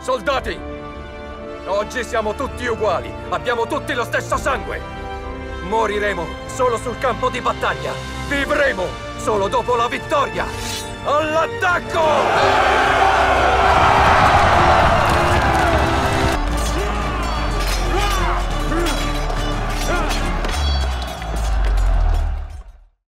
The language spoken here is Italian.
Soldati! Oggi siamo tutti uguali, abbiamo tutti lo stesso sangue! Moriremo solo sul campo di battaglia! Vivremo solo dopo la vittoria! All'attacco!